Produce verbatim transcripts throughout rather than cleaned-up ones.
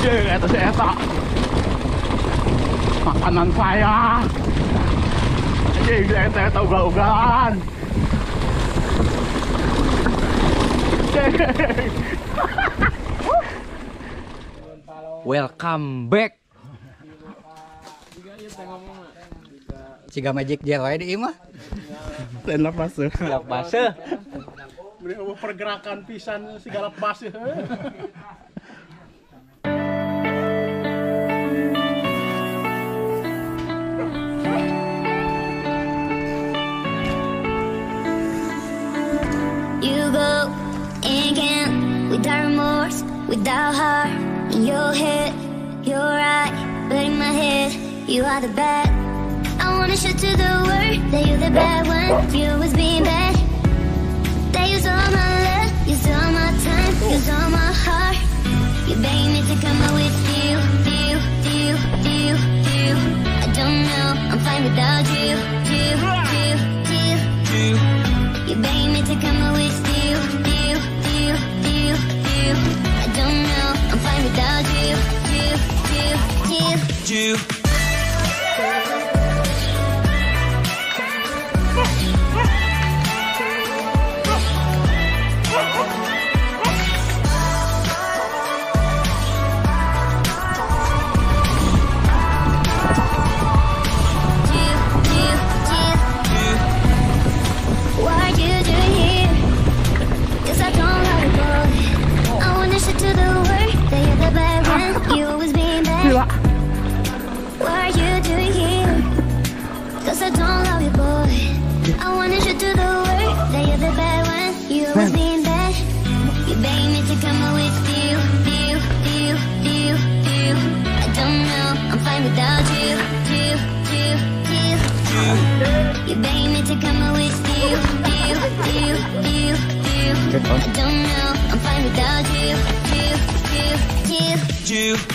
Eta si Eta. Makanan saya. Anjing, Eta Eta ugal-ugalan. Welcome back. Ciga magic dia wae di imah. Lain lapas. Lapas. Beri pergerakan pisan segala pas. You go and can without remorse, without heart. In your head, you're right, but in my head, you are the bad. I wanna show to the world that you're the bad one. You always being bad. That use all my love, use all my time, use all my heart. You begging me to come out with you, you, you, you, you. I don't know, I'm fine without you, you, you, you, you. You begging me to come out with you, you, you, you, you. I don't know, I'm fine without you, you, you, you, you. I don't know, I'm fine without you, you, you, you, you.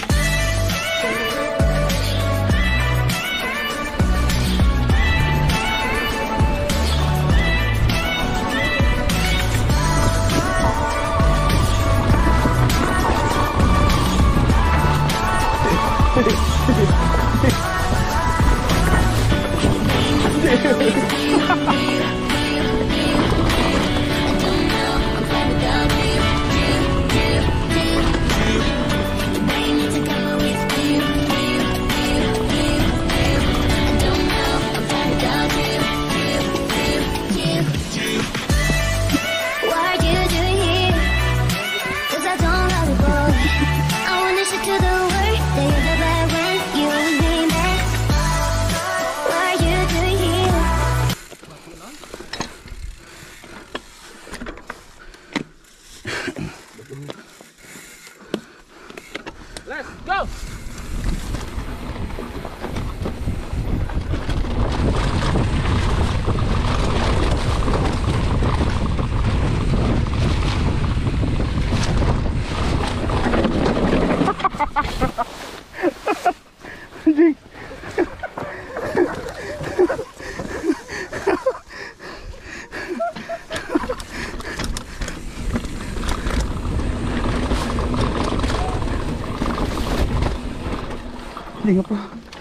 Let's go. Anjing. Anjing apa?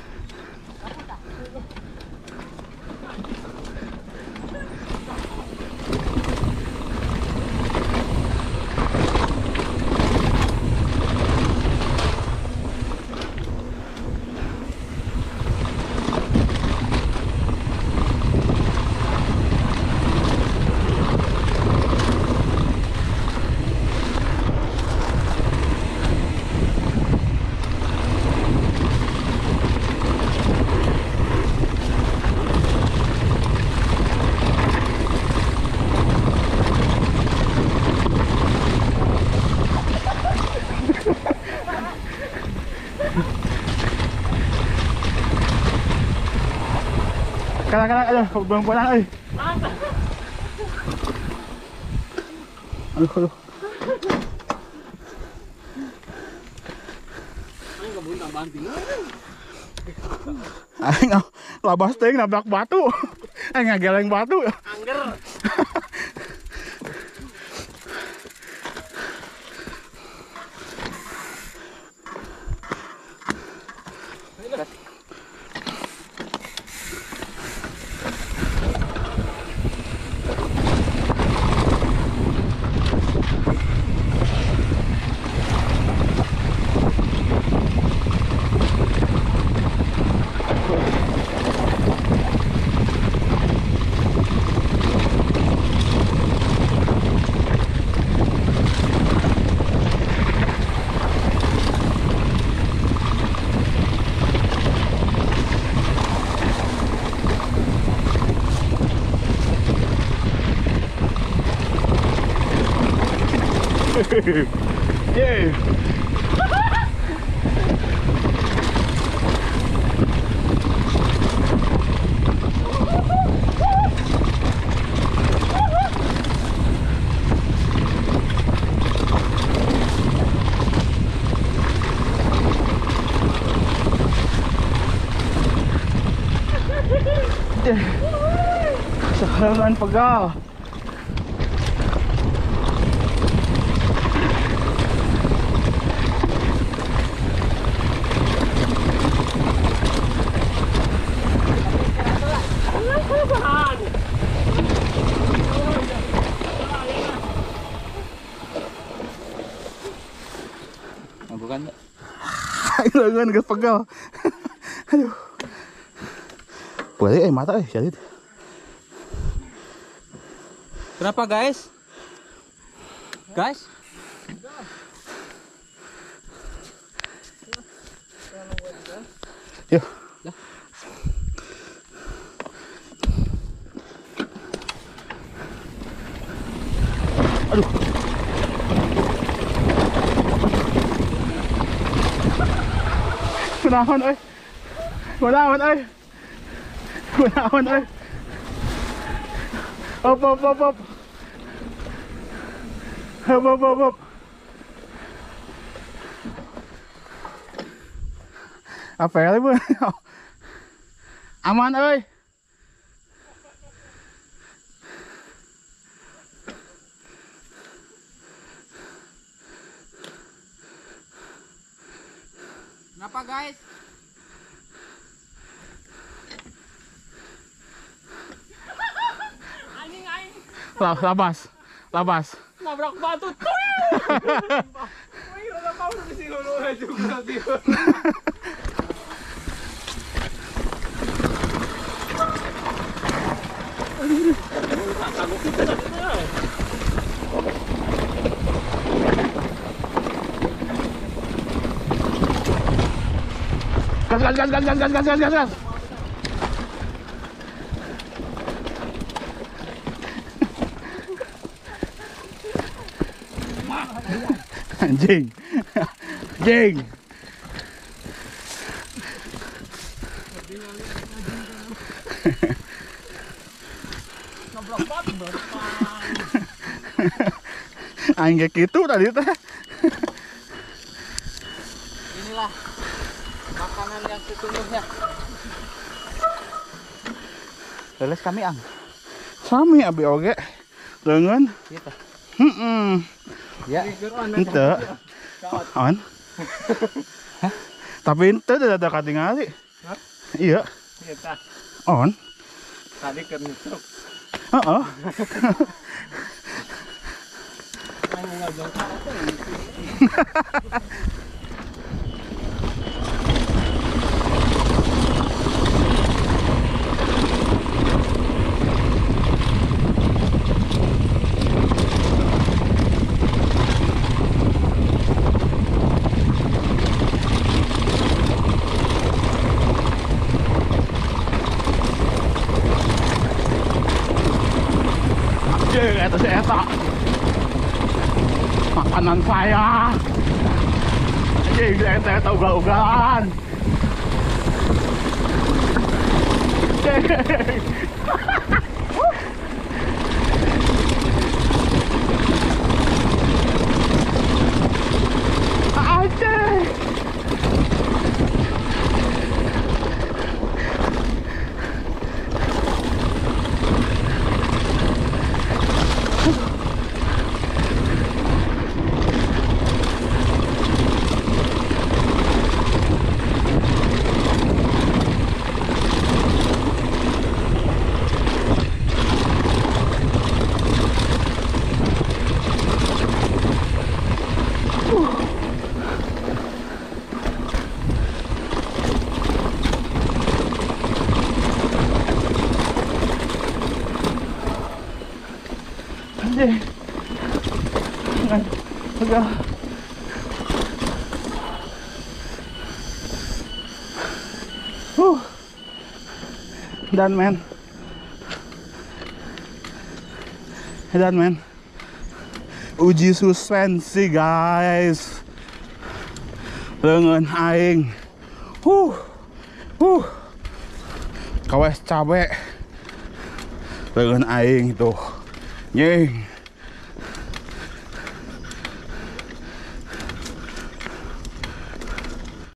Kanan-kanan aja, buang-buang euy. Aduh, aduh. Aing kebun banting. Aing labas teh nabrak batu. Aing ngageleng batu. Angger. Yeay. Seharian pegal. Bukan. Ayo kan gak pegal. Aduh. Boleh eh mata eh jadi. Kenapa guys? Guys? Yuk. Lah. Aduh. Kunaon euy. Kunaon euy. Kunaon euy. Op op op op. Op op op op. Apa ya Bu? Aman euy. Kenapa guys? Anjing aing. Labas. Labas. Nabrak batu. Wih, udah mau di sini dulu juga dia. Gas gas gas gas gas gas gas gas gas gas. Anjing. Anjing. Nabrak batu baru. Aing kayak gitu tadi teh. Inilah makanan yang sesungguhnya. Leles kami ang. Sami abi oge. Leungeun. Gitu. Heeh. Ya. Ente. On. Tapi ente udah ada katingali. Hah? Iya. Kita On. tadi ke nutup. Heeh. Main ngajak apa ini? Anjing, eta si eta. Makanan saya. Anjing, si eta eta ugal-ugalan. Anjing. Anjing. Anjing. Pegal. Huh. Dan men. Dan men. Uji suspensi guys. Leungeun aing. Huh. Huh. Kawes cabe. Leungeun aing tuh. Nyeng.